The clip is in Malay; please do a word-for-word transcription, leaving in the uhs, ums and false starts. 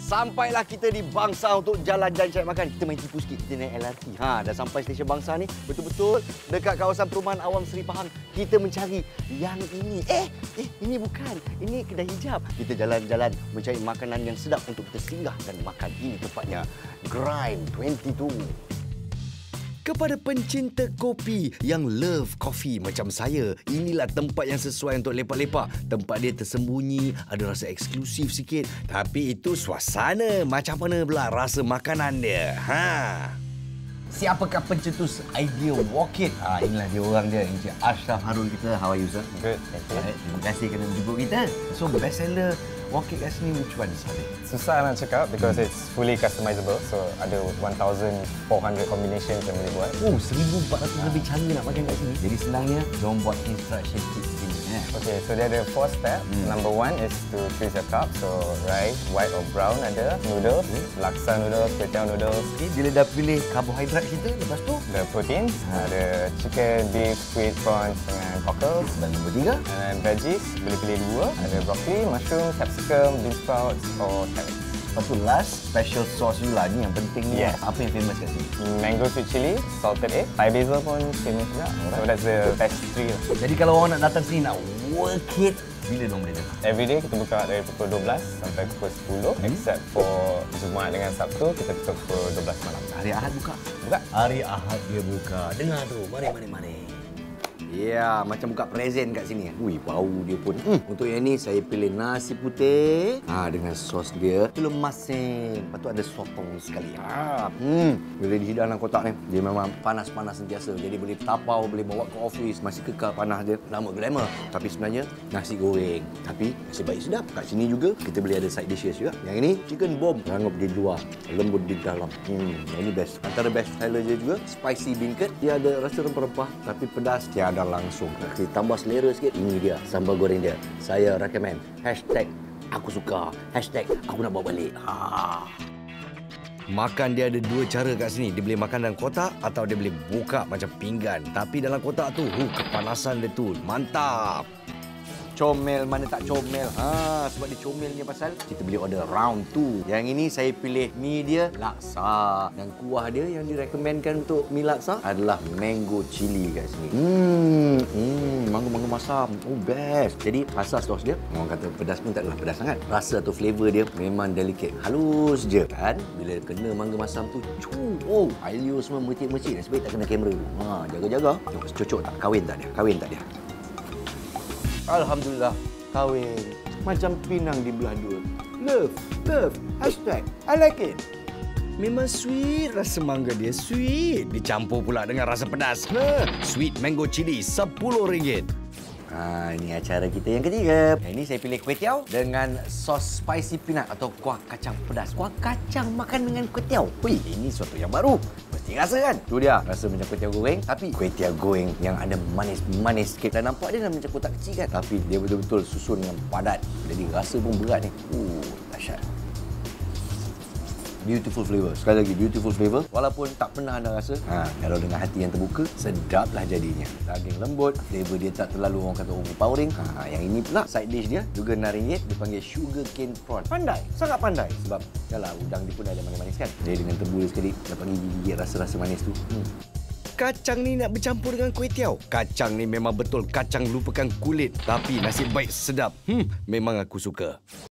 Sampailah kita di Bangsar untuk jalan-jalan cari makan. Kita main tipu sikit, kita naik L R T. Ha, dah sampai stesen Bangsar ni, betul-betul dekat kawasan perumahan awam Seri Pahang. Kita mencari yang ini. Eh, eh ini bukan. Ini kedai hijab. Kita jalan-jalan mencari makanan yang sedap untuk kita singgah dan makan. Ini tempatnya Grind dua puluh dua. Kepada pencinta kopi yang love coffee macam saya, inilah tempat yang sesuai untuk lepak-lepak. Tempat dia tersembunyi, ada rasa eksklusif sikit. Tapi itu suasana. Macam mana pula rasa makanan dia? Ha. Siapakah pencetus idea Wok It? Ah, inilah dia orang dia, Encik Ashraf Harun kita. How are you, sir? Good, thank you. Right, terima kasih kerana menjemput kita. So, best seller Wok It kat sini, which one is it? Susah nak cakap because hmm. it's fully customizable. So ada one thousand four hundred combinations yang boleh buat. Oh, seribu empat ratus lebih cara nak makan kat sini. Jadi senangnya, jom buat instruction sheet sini. Eh. Okay, so dia ada four step. Hmm. Number one is to choose your cup. So rice, white or brown ada, noodles, hmm. laksa noodles, kway teow noodles. Okay, bila dah pilih karbohidrat kita, lepas tu ada protein, hmm. ada chicken, beef, squid, prawns dengan cockles. Dan nombor tiga, and veggies, boleh pilih dua. Hmm. Ada broccoli, mushroom, capsicum, bean sprouts or carrots. Lepas tu last, special sauce you lah. Ni yang penting ni. Yes. Apa yang famous kat sini? Mango sweet chili, salted egg, Thai basil pun famous juga. So that's the best three. Jadi kalau orang nak datang sini nak work it, bila diorang boleh datang? Every day kita buka dari pukul dua belas sampai pukul sepuluh. Hmm. Except for Jumaat dengan Sabtu, kita tutup pukul dua belas malam. Hari Ahad buka? Buka. Hari Ahad dia buka. Dengar tu. Mari, mari, mari. Ya, macam buka present kat sini. Ui, bau dia pun. Hmm. Untuk yang ni, saya pilih nasi putih. Ha, dengan sos dia. Itu lemasing. Lepas tu ada sotong sekali. Ha. Hmm. Bila dihidang dalam kotak ni, dia memang panas-panas sentiasa. Jadi boleh tapau, boleh bawa ke office. Masih kekal panas dia. Lama glamour. Tapi sebenarnya, nasi goreng. Tapi masih baik sedap. Kat sini juga, kita boleh ada side dishes juga. Yang ini, chicken bomb. Rangup di luar, lembut di dalam. Hmm. Yang ini best. Antara best seller dia juga, spicy beancurd. Dia ada rasa rempah-rempah, tapi pedas. Tiada langsung. Kita tambah selera sikit. Ini dia, sambal goreng dia. Saya recommend. Hashtag aku suka. Hashtag aku nak bawa balik. Ha. Makan dia ada dua cara kat sini. Dia boleh makan dalam kotak atau dia boleh buka macam pinggan. Tapi dalam kotak tu, huh, kepanasan dia tu. Mantap. Comel mana tak comel. Ha, sebab dia comelnya pasal kita boleh order round tu. Yang ini saya pilih mi dia laksa. Dan kuah dia yang direkomendkan untuk mi laksa adalah mango chili kat sini. Hmm, hmm mango-mango masam. Oh, best. Jadi rasa sos dia, orang kata pedas pun taklah pedas sangat. Rasa atau flavor dia memang delicate. Halus je kan. Bila kena mangga masam tu, cu, oh, ailio semua mercik-mercik. Nasib baik tak kena kamera. Ha, jaga-jaga. Cocok tak? Kahwin tak dia? Kahwin tak dia? Alhamdulillah, kahwin. Macam pinang di belah dua. Love, love, hashtag, I like it. Memang sweet rasa mangga dia, sweet. Dicampur pula dengan rasa pedas. Ha, sweet mango chili, sepuluh ringgit. Ha, ini acara kita yang ketiga. Yang ini saya pilih kuih tiaw dengan sos spicy peanut atau kuah kacang pedas. Kuah kacang makan dengan kuih tiaw. Wih, ini sesuatu yang baru. Mesti rasa kan? Tu dia, rasa macam kuih tiaw goreng. Tapi kuih tiaw goreng yang ada manis-manis sikit. Dan nampak dia dah macam kotak kecil kan? Tapi dia betul-betul susun dengan padat. Jadi rasa pun berat ni. Uh, dahsyat. Beautiful flavor. Sekali lagi, beautiful flavor. Walaupun tak pernah anda rasa, ha, kalau dengan hati yang terbuka, sedaplah jadinya. Daging lembut, flavor dia tak terlalu orang kata overpowering. Ha, yang ini pula, side dish dia juga enam ringgit, dipanggil sugar cane prawn. Pandai, sangat pandai. Sebab, yalah, udang dia pun ada manis-manis kan. Jadi dengan tebu dia sekali, dapat gigit rasa-rasa manis tu. Hmm. Kacang ni nak bercampur dengan kuih tiaw. Kacang ni memang betul kacang lupakan kulit. Tapi nasib baik sedap. Hmm, memang aku suka.